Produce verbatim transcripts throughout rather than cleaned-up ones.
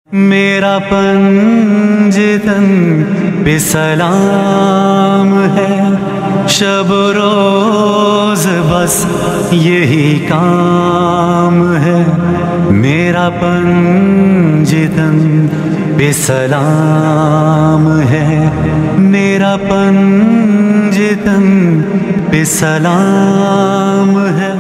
मेरा पंजतन पे सलाम है, शब रोज बस यही काम है। मेरा पंजतन पे सलाम है, मेरा पंजतन पे सलाम है।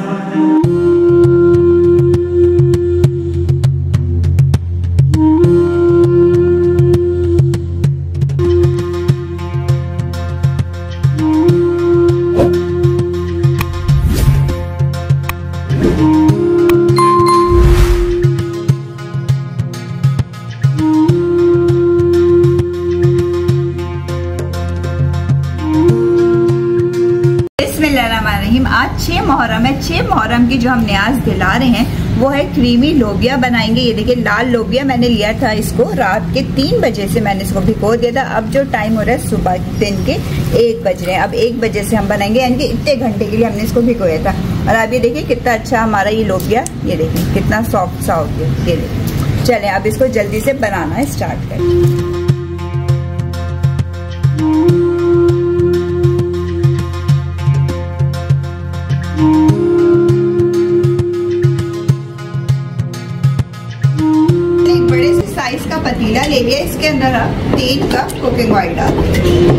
आज छह मुहर्रम है। छह मुहर्रम की जो हम न्याज दिला रहे हैं वो है क्रीमी लोबिया बनाएंगे। ये देखिए लाल लोबिया मैंने लिया था, इसको रात के तीन बजे से मैंने इसको भिगो दिया था। अब जो टाइम हो रहा है सुबह दिन के एक बज रहे हैं, अब एक बजे से हम बनाएंगे, यानी कि इतने घंटे के लिए हमने इसको भिगोया था। और अब ये देखिए कितना अच्छा हमारा ये लोबिया, ये देखिए कितना सॉफ्ट सा हो गया। ये देखिए चले अब इसको जल्दी से बनाना स्टार्ट करें। साइज का पतीला ले लिया, इसके अंदर आप तीन कप कुकिंग ऑयल डाल देंगे।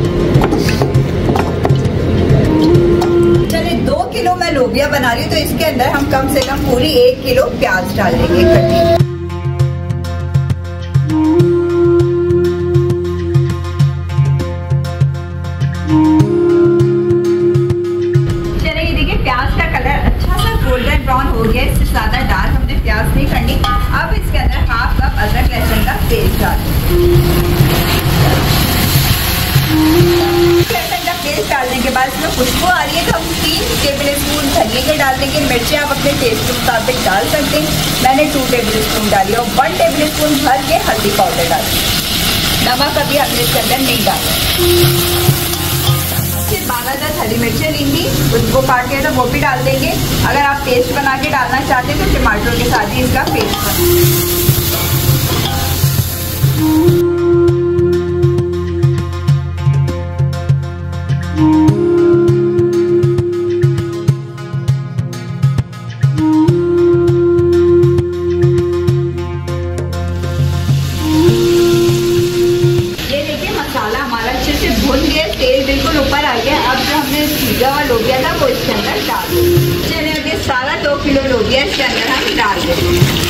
चलिए दो किलो मैं लोबिया बना रही हूँ तो इसके अंदर हम कम से कम पूरी एक किलो प्याज डाल देंगे कटी। चलिए ये देखिए प्याज का कलर अच्छा सा गोल्डन ब्राउन हो गया, इससे ज्यादा डार्क हमने प्याज नहीं करनी। अब इसके अंदर हाफ कप अदरक लहसुन का पेस्ट डाल लहसुन का पेस्ट डालने के बाद इसमें खुशबू आ रही है तो हम तीन टेबल स्पून धनिया के डाल देंगे। मिर्ची आप अपने टेस्ट के मुताबिक डाल सकते हैं, मैंने टू टेबल स्पून डाली और वन टेबल स्पून भर के हल्दी पाउडर डाल दिया। नमक अभी हमने इसके अंदर नहीं डाला। फिर बारह दस हरी मिर्चें लेंगी, उसको काट के तो वो भी डाल देंगे। अगर आप पेस्ट बना के डालना चाहते हैं तो टमाटर के साथ ही इसका पेस्ट बना। तेल बिल्कुल ऊपर आ गया। अब जो हमने भीगा हुआ लोबिया था वो इसके अंदर डाल देंगे। चलिए अब ये सारा दो किलो लोबिया इसके अंदर हम डाल देंगे।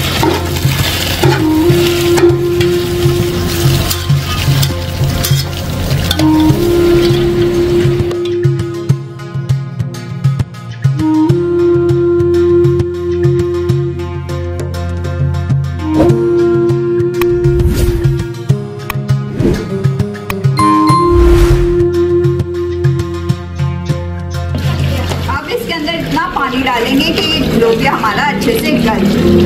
पानी डालेंगे कि लोबिया हमारा अच्छे से गल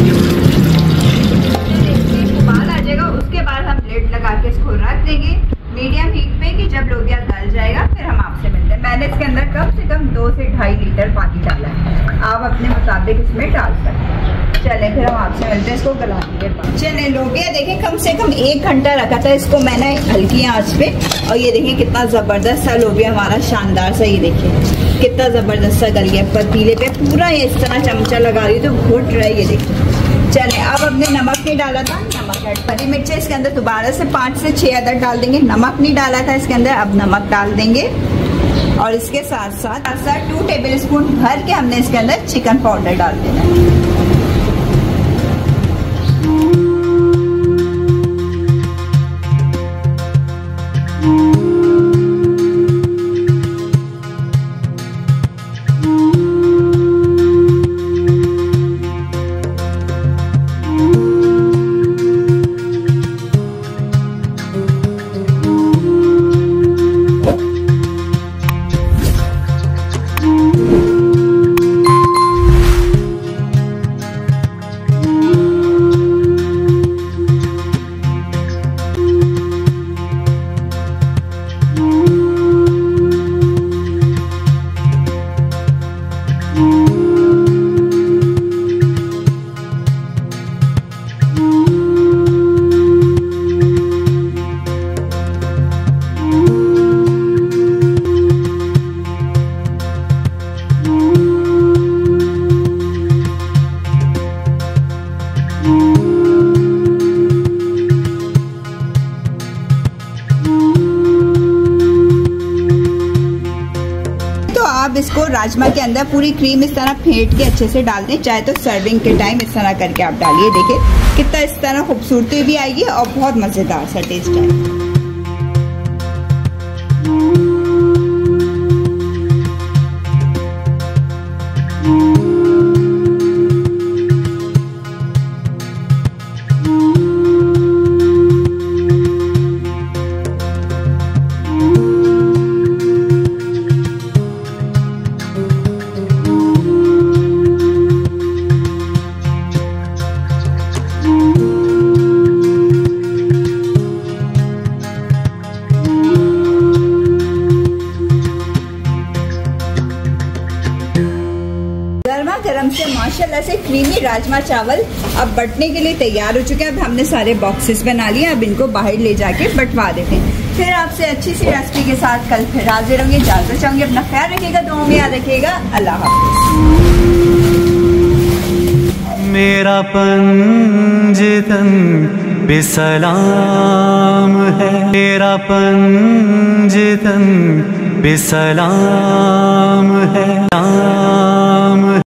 उबाल आ जाएगा। उसके बाद हम प्लेट लगा के इसको रख देंगे मीडियम हीट पे कि जब लोबिया गल जाएगा फिर हम आपसे मिलते हैं। मैंने इसके अंदर कम से कम दो से ढाई लीटर पानी डाला है, आप अपने मुताबिक इसमें डाल सकते हैं। चले फिर हम आपसे मिलते हैं इसको गलाने के बाद। चले लोबिया देखिए कम से कम एक घंटा रखा था इसको मैंने हल्की आंच पे, और ये देखिए कितना जबरदस्त सा लोबिया हमारा शानदार सा, ये देखिए कितना जबरदस्त सा गल गया। पतीले पे पूरा ये इस तरह चमचा लगा रही तो घुट रहा है, ये देखिए। चले अब हमने नमक नहीं डाला था, नमक ऐड। हरी मिर्ची इसके अंदर दोबारा से पाँच से छह अदर डाल देंगे। नमक नहीं डाला था इसके अंदर, अब नमक डाल देंगे। और इसके साथ साथ साथ टू टेबल स्पून भर के हमने इसके अंदर चिकन पाउडर डाल देना है। इसको राजमा के अंदर पूरी क्रीम इस तरह फेंट के अच्छे से डाल दें। चाहे तो सर्विंग के टाइम इस तरह करके आप डालिए। देखिए कितना इस तरह खूबसूरती भी आएगी और बहुत मज़ेदार सा टेस्ट है। गरम से माशाल्लाह से क्रीमी राजमा चावल अब बंटने के लिए तैयार हो चुके हैं। अब हमने सारे बॉक्सेस बना लिए, अब इनको बाहर ले जाके बंटवा देते हैं। फिर आपसे अच्छी सी रेसिपी के साथ कल फिर हाजिर होंगे। इजाज़त चाहूंगी, अपना ख्याल रखिएगा, दुआ में याद रखिएगा। अल्लाह हाफ़िज़। मेरा पंजतन पे सलाम है, मेरा पंजतन पे सलाम है।